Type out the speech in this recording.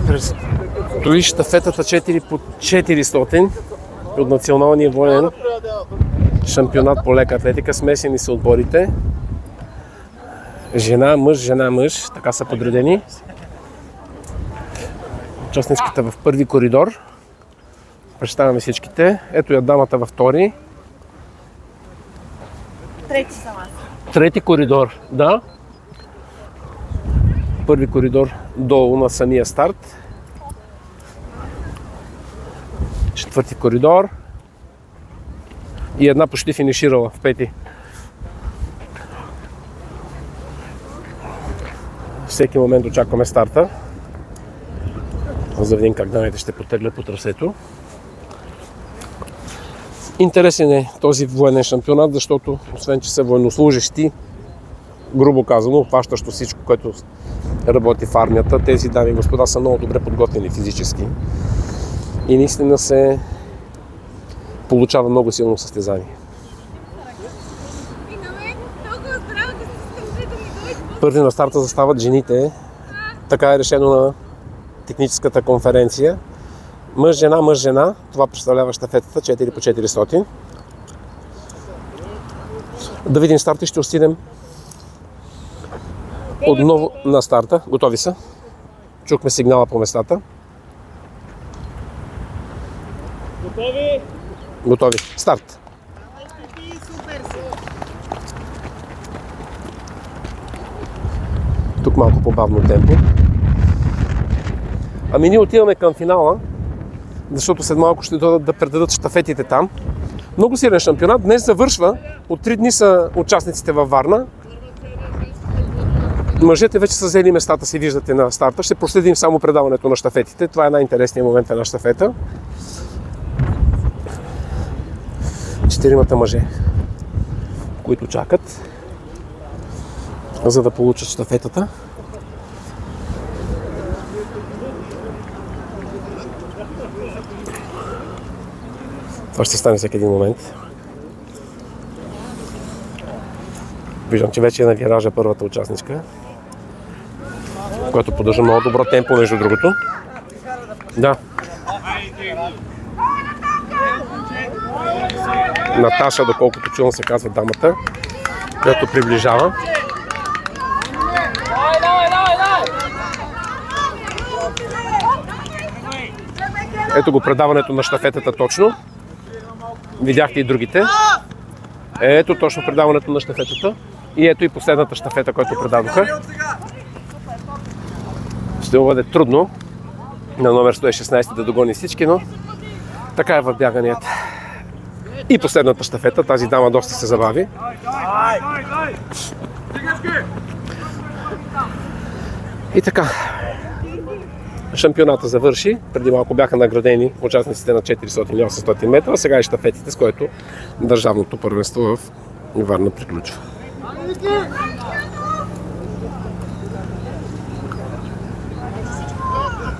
Предстои щафетата 4 по 400 от националния военен шампионат по лека атлетика. Смесени са отборите. Жена, мъж, така са подредени. Участничките в първи коридор. Представяме всичките. Ето я дамата във втори. Трети съм аз. Трети коридор, да. Първи коридор долу на самия старт. Четвърти коридор. И една почти финиширала в пети. Всеки момент очакваме старта. За да видим как дамите ще потеглят по трасето. Интересен е този военен шампионат, защото освен че са военнослужещи, грубо казано, обхващащо всичко, което работи в армията, тези дами и господа са много добре подготвени физически и наистина се получава много силно състезание. Първи на старта застават жените. Така е решено на техническата конференция. Мъж-жена. Това представлява щафетата 4 по 400. Да видим старта и ще отидем отново на старта. Готови са. Чухме сигнала по местата. Готови. Старт. Тук малко по-бавно темпо. Ами ние отиваме към финала, защото след малко ще дойдат да предадат щафетите там. Много силен шампионат. Днес завършва. От 3 дни са участниците във Варна. Мъжете вече са взели местата си, виждате на старта. Ще проследим само предаването на щафетите. Това е най-интересният момент в една щафета. 4 мъже, които чакат, за да получат щафетата. Това ще стане всеки един момент. Виждам, че вече е на виража първата участничка, която поддържа много добро темпо, между другото. Да. Наташа, доколкото чувам, се казва дамата, която приближава. Ето го предаването на щафетата точно. Видяхте и другите. Ето точно предаването на щафетата. И ето и последната щафета, която предадоха. Ще бъде трудно на номер 116 да догони всички, но така е в бяганията. И последната щафета, тази дама доста се забави. И така, шампионата завърши. Преди малко бяха наградени участниците на 400 и 800 метра, сега и щафетите, с което държавното първенство в Варна приключва.